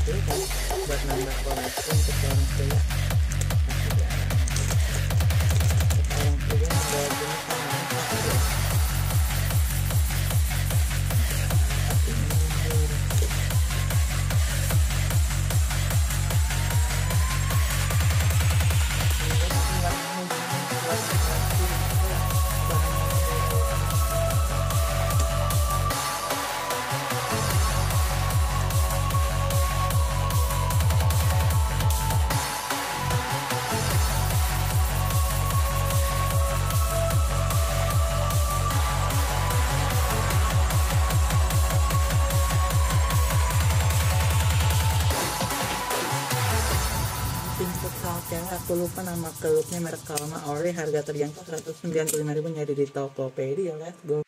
dulu kan buat nambah koleksi untuk orang pria. Untuk orang pria ada jenis namanya kasih. Aku lupa nama kelupnya, merek Kalma Ori, harga terjangkau 195.000 nyari di Tokopedia. Let's go.